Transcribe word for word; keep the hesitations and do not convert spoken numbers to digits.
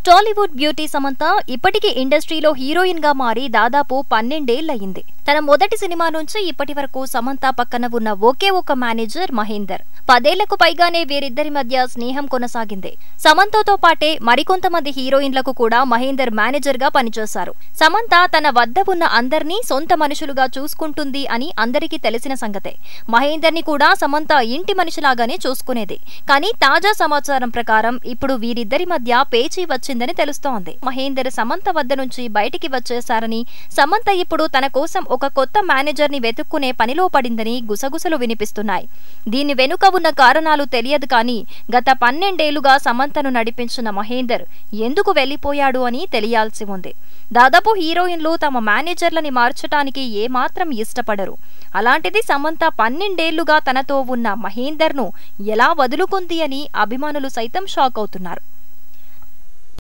Tollywood beauty Samantha ఇప్పటికీ ఇండస్ట్రీలో heroine గా మారి దాదాపు పన్నెండేళ్లయింది. తన మొదటి సినిమా నుంచి ఇప్పటి వరకు సమంత పక్కన ఉన్న ఒకే ఒక మేనేజర్ మహేందర్. పదేళ్లకు పైగానే వీరిద్దరి మధ్య స్నేహం కొనసాగింది. సమంతతో పాటే మరికొంతమంది హీరోయిన్లకు కూడా మహేందర్ మేనేజర్ గా పనిచేశారు. సమంత తన వద్ద ఉన్న అందర్నీ సొంత మనుషులుగా చూసుకుంటుంది అని అందరికీ తెలిసిన సంగతే. మహేందర్ ని కూడా సమంత ఇంటి మనిషిలాగానే చూసుకునేది. కానీ తాజా సమాచారం ప్రకారం ఇప్పుడు వీరిద్దరి మధ్య పేచీ వచ్చిందని తెలుస్తోంది. మహేందర్ సమంత వద్ద నుంచి బయటికి వచ్చేశారని, సమంత ఇప్పుడు తన కోసం ఒక కొత్త మేనేజర్ ని వెతుక్కునే పనిలో పడిందని గుసగుసలు వినిపిస్తున్నాయి. దీని వెనుక ఉన్న కారణాలు తెలియదు కానీ గత పన్నెండేళ్లుగా సమంతను నడిపించిన మహేందర్ ఎందుకు వెళ్లిపోయాడు అని తెలియాల్సి ఉంది. దాదాపు హీరోయిన్లు తమ మేనేజర్లని మార్చటానికి ఏమాత్రం ఇష్టపడరు. అలాంటిది సమంత పన్నెండేళ్లుగా తనతో ఉన్న మహేందర్ ను ఎలా వదులుకుంది అని అభిమానులు సైతం షాక్ అవుతున్నారు.